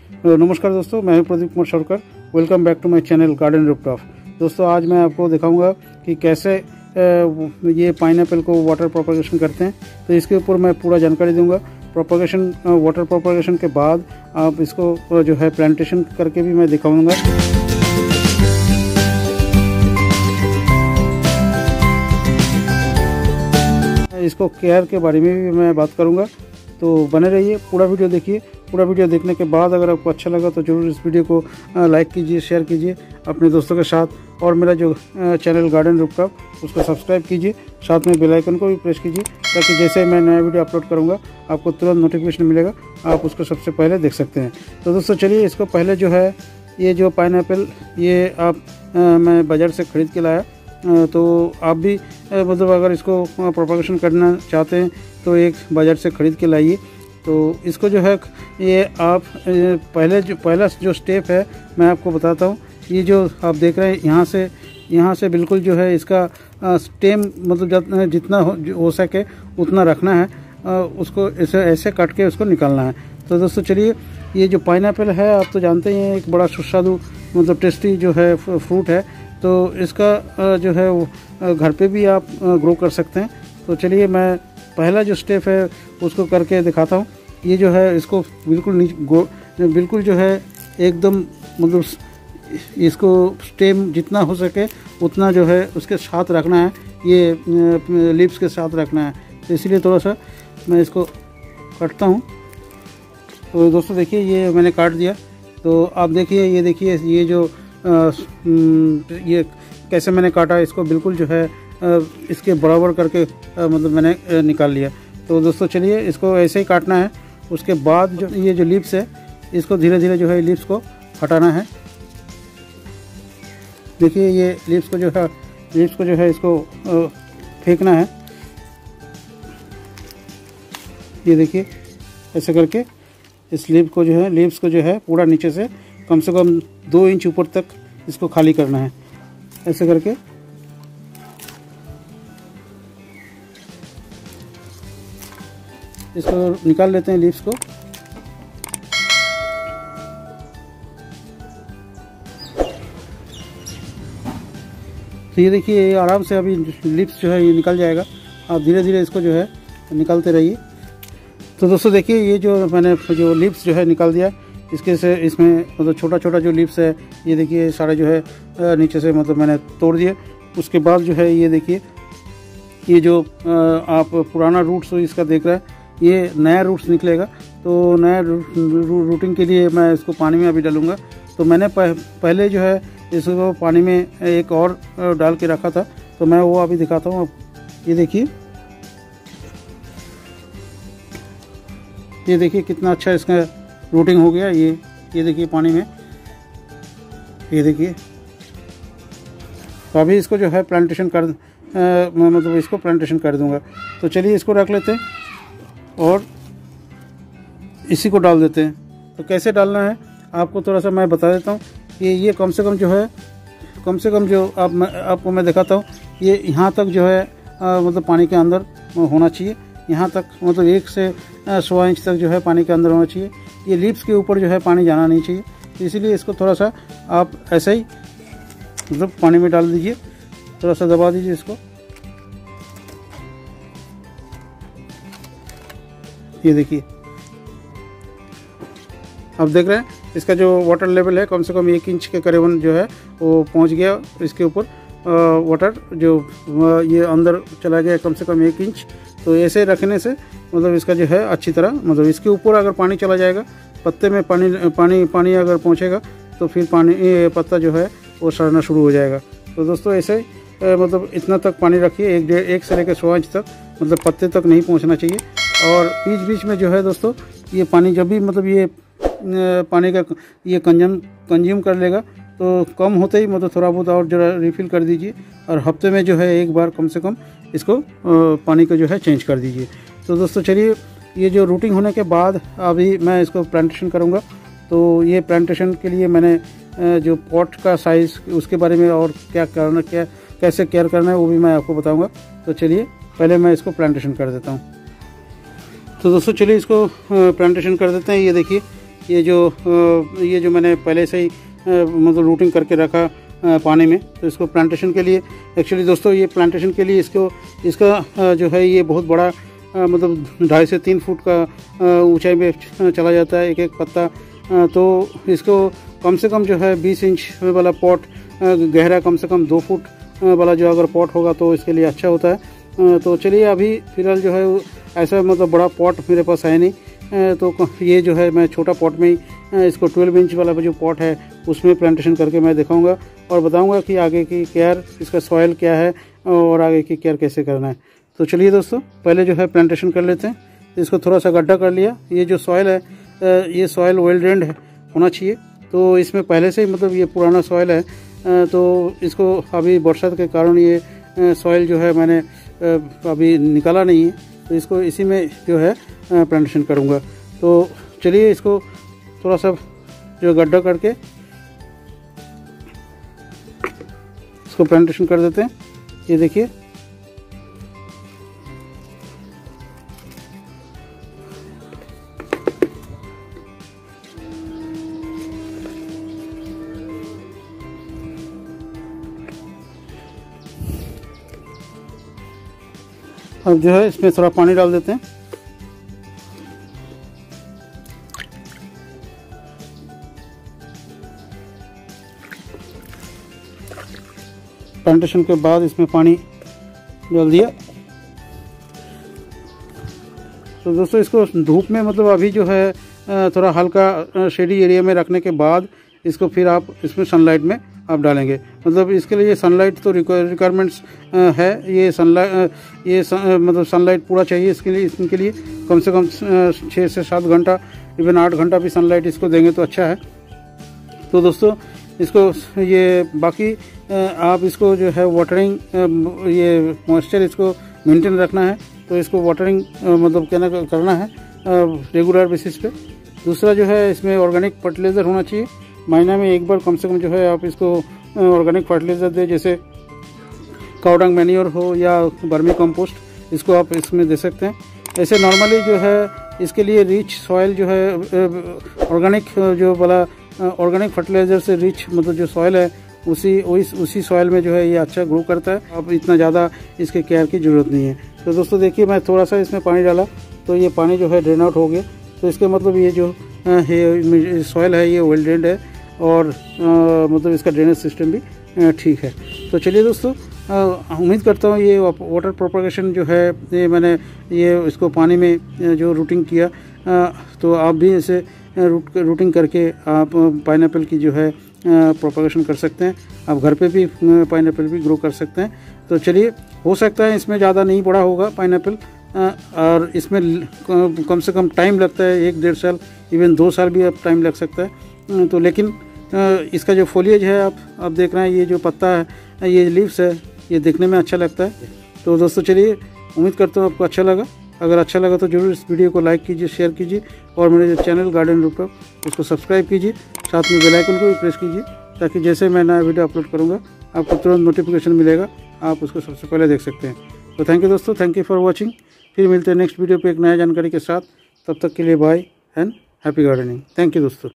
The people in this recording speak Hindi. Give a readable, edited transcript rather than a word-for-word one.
नमस्कार दोस्तों, मैं हूं Pradeep Kumar Sarkar. Welcome back to my channel garden rooftop. दोस्तों आज मैं आपको दिखाऊंगा कि कैसे ये पाइनएप्पल को वाटर प्रोपगेशन करते हैं। तो इसके ऊपर मैं पूरा जानकारी दूंगा। प्रोपगेशन वाटर प्रोपगेशन के बाद आप इसको जो है प्लांटेशन करके भी मैं दिखाऊंगा। इसको केयर के बारे में भी मैं बात करूंगा, तो बने रहिए, पूरा वीडियो देखिए। पूरा वीडियो देखने के बाद अगर आपको अच्छा लगा तो ज़रूर इस वीडियो को लाइक कीजिए, शेयर कीजिए अपने दोस्तों के साथ, और मेरा जो चैनल गार्डन रूफटॉप उसको सब्सक्राइब कीजिए। साथ में बेल आइकन को भी प्रेस कीजिए ताकि जैसे मैं नया वीडियो अपलोड करूंगा आपको तुरंत नोटिफिकेशन मिलेगा, आप उसको सबसे पहले देख सकते हैं। तो दोस्तों चलिए, इसको पहले जो है ये जो पाइनएप्पल ये मैं बाज़ार से ख़रीद के लाया। तो आप भी मतलब अगर इसको प्रोपगेशन करना चाहते हैं तो एक बाज़ार से ख़रीद के लाइए। तो इसको जो है ये आप पहला जो स्टेप है मैं आपको बताता हूँ। ये जो आप देख रहे हैं यहाँ से बिल्कुल जो है इसका स्टेम मतलब जितना हो सके उतना रखना है, उसको ऐसे काट के उसको निकालना है। तो दोस्तों चलिए, ये जो पाइनएप्पल है आप तो जानते ही हैं, एक बड़ा सुस्वादु मतलब टेस्टी जो है फ्रूट है। तो इसका जो है वो घर पे भी आप ग्रो कर सकते हैं। तो चलिए मैं पहला जो स्टेप है उसको करके दिखाता हूँ। ये जो है इसको बिल्कुल जो है एकदम मतलब इसको स्टेम जितना हो सके उतना जो है उसके साथ रखना है, ये लिप्स के साथ रखना है। तो इसीलिए थोड़ा सा मैं इसको काटता हूँ। तो दोस्तों देखिए, ये मैंने काट दिया। तो आप देखिए, ये देखिए ये जो ये कैसे मैंने काटा, इसको बिल्कुल जो है इसके बराबर करके मतलब मैंने निकाल लिया। तो दोस्तों चलिए, इसको ऐसे ही काटना है। उसके बाद जो ये जो लिप्स है इसको धीरे धीरे जो है लिप्स को हटाना है। देखिए ये लिप्स को जो है इसको फेंकना है। ये देखिए ऐसे करके इस लिप्स को जो है पूरा नीचे से कम 2 इंच ऊपर तक इसको खाली करना है। ऐसे करके इसको निकाल लेते हैं लिप्स को। तो ये देखिए, ये आराम से अभी लिप्स जो है ये निकल जाएगा। आप धीरे धीरे इसको जो है निकालते रहिए। तो दोस्तों देखिए, ये जो मैंने जो लिप्स जो है निकाल दिया, इसमें मतलब छोटा छोटा जो लिप्स है ये देखिए सारे जो है नीचे से मतलब मैंने तोड़ दिए। उसके बाद जो है ये देखिए, ये जो आप पुराना रूट्स इसका देख रहे हैं, ये नया रूट्स निकलेगा। तो नया रूटिंग के लिए मैं इसको पानी में अभी डालूंगा। तो मैंने पहले जो है इसको पानी में एक और डाल के रखा था, तो मैं वो अभी दिखाता हूँ। ये देखिए कितना अच्छा इसका रूटिंग हो गया। ये देखिए पानी में, ये देखिए। तो अभी इसको जो है प्लांटेशन मतलब इसको प्लांटेशन कर दूंगा। तो चलिए इसको रख लेते हैं और इसी को डाल देते हैं। तो कैसे डालना है आपको थोड़ा सा मैं बता देता हूँ। ये कम से कम जो आपको मैं दिखाता हूँ, ये यहाँ तक जो है मतलब पानी के अंदर होना चाहिए। यहाँ तक मतलब 1 से 100 इंच तक जो है पानी के अंदर होना चाहिए। ये लिप्स के ऊपर जो है पानी जाना नहीं चाहिए। तो इसीलिए इसको थोड़ा सा आप ऐसे ही मतलब पानी में डाल दीजिए, थोड़ा सा दबा दीजिए इसको। ये देखिए, आप देख रहे हैं इसका जो वाटर लेवल है कम से कम 1 इंच के करीबन जो है वो पहुंच गया। इसके ऊपर वाटर जो ये अंदर चला गया कम से कम 1 इंच। तो ऐसे रखने से मतलब इसका जो है अच्छी तरह मतलब इसके ऊपर अगर पानी चला जाएगा, पत्ते में पानी अगर पहुंचेगा तो फिर पत्ता जो है वो सड़ना शुरू हो जाएगा। तो दोस्तों ऐसे मतलब इतना तक पानी रखिए, 1 से लेकर 100 इंच तक, मतलब पत्ते तक नहीं पहुंचना चाहिए। और बीच में जो है दोस्तों ये पानी जब भी मतलब ये पानी का ये कंज्यूम कर लेगा, तो कम होते ही मतलब थोड़ा बहुत और जरा रिफ़िल कर दीजिए। और हफ्ते में जो है एक बार कम से कम इसको पानी को जो है चेंज कर दीजिए। तो दोस्तों चलिए, ये जो रूटिंग होने के बाद अभी मैं इसको प्लांटेशन करूँगा। तो ये प्लांटेशन के लिए मैंने जो पॉट का साइज़ उसके बारे में और कैसे केयर करना है वो भी मैं आपको बताऊँगा। तो चलिए पहले मैं इसको प्लांटेशन कर देता हूँ। तो दोस्तों चलिए इसको प्लांटेशन कर देते हैं। ये देखिए, ये जो मैंने पहले से ही मतलब रूटिंग करके रखा पानी में, तो इसको प्लांटेशन के लिए एक्चुअली दोस्तों ये प्लांटेशन के लिए इसका जो है ये बहुत बड़ा मतलब 2.5 से 3 फुट का ऊंचाई में चला जाता है एक पत्ता। तो इसको कम से कम जो है 20 इंच वाला पॉट गहरा, कम से कम 2 फुट वाला जो अगर पॉट होगा तो इसके लिए अच्छा होता है। तो चलिए अभी फिलहाल जो है ऐसा मतलब बड़ा पॉट मेरे पास है नहीं, तो ये जो है मैं छोटा पॉट में ही इसको 12 इंच वाला जो पॉट है उसमें प्लांटेशन करके मैं दिखाऊंगा और बताऊंगा कि आगे की केयर, इसका सॉइल क्या है और आगे की केयर कैसे करना है। तो चलिए दोस्तों पहले जो है प्लांटेशन कर लेते हैं। इसको थोड़ा सा गड्ढा कर लिया। ये जो सॉइल है ये सॉइल वेल ड्रेन्ड होना चाहिए। तो इसमें पहले से ही मतलब ये पुराना सॉइल है, तो इसको अभी बरसात के कारण ये सॉइल जो है मैंने अभी निकाला नहीं है, तो इसको इसी में जो है प्लांटेशन करूँगा। तो चलिए इसको थोड़ा सा जो गड्ढा करके इसको प्लांटेशन कर देते हैं। ये देखिए अब जो है इसमें थोड़ा पानी डाल देते हैं। प्लांटेशन के बाद इसमें पानी डाल दिया। तो दोस्तों इसको धूप में मतलब अभी जो है थोड़ा हल्का शेडी एरिया में रखने के बाद इसको फिर आप इसमें सनलाइट में आप डालेंगे। मतलब इसके लिए सनलाइट तो रिक्वायरमेंट्स है। ये मतलब सनलाइट पूरा चाहिए इनके लिए कम से कम 6 से 7 घंटा, इवन 8 घंटा भी सनलाइट इसको देंगे तो अच्छा है। तो दोस्तों इसको ये बाकी आप इसको जो है वाटरिंग, ये मॉइस्चर इसको मेंटेन रखना है, तो इसको वाटरिंग मतलब क्या करना है रेगुलर बेसिस पे। दूसरा जो है इसमें ऑर्गेनिक फर्टिलाइज़र होना चाहिए। महीना में एक बार कम से कम जो है आप इसको ऑर्गेनिक फर्टिलाइज़र दें, जैसे काउडंग मैन्योर हो या वर्मी कंपोस्ट, इसको आप इसमें दे सकते हैं। ऐसे नॉर्मली जो है इसके लिए रिच सॉइल जो है ऑर्गेनिक जो वाला ऑर्गेनिक फर्टिलाइज़र से रिच मतलब जो सॉइल है उसी सॉइल में जो है ये अच्छा ग्रो करता है। अब इतना ज़्यादा इसके केयर की ज़रूरत नहीं है। तो दोस्तों देखिए मैं थोड़ा सा इसमें पानी डाला तो ये पानी जो है ड्रेन आउट हो गया। तो इसके मतलब ये जो सॉइल है ये वेल ड्रेन्ड है और मतलब इसका ड्रेनेज सिस्टम भी ठीक है। तो चलिए दोस्तों उम्मीद करता हूँ ये वाटर प्रोपगेशन जो है मैंने इसको पानी में जो रूटिंग किया, तो आप भी इसे रूटिंग करके आप पाइनएप्पल की जो है प्रोपगेशन कर सकते हैं। आप घर पे भी पाइनएप्पल भी ग्रो कर सकते हैं। तो चलिए हो सकता है इसमें ज़्यादा नहीं बड़ा होगा पाइनएप्पल, और इसमें कम से कम टाइम लगता है 1-1.5 साल, इवन 2 साल भी अब टाइम लग सकता है। तो लेकिन इसका जो फोलिएज है आप देख रहे हैं, ये जो पत्ता है, ये लीव्स है, ये देखने में अच्छा लगता है। तो दोस्तों चलिए उम्मीद करता हूँ आपको अच्छा लगा। अगर अच्छा लगा तो ज़रूर इस वीडियो को लाइक कीजिए, शेयर कीजिए और मेरे जो चैनल गार्डन रूपक उसको सब्सक्राइब कीजिए, साथ में बेल आइकन को भी प्रेस कीजिए, ताकि जैसे मैं नया वीडियो अपलोड करूँगा आपको तुरंत नोटिफिकेशन मिलेगा, आप उसको सबसे पहले देख सकते हैं। तो थैंक यू दोस्तों, थैंक यू फॉर वॉचिंग। फिर मिलते हैं नेक्स्ट वीडियो पे एक नया जानकारी के साथ। तब तक के लिए bye and happy gardening. Thank you दोस्तों।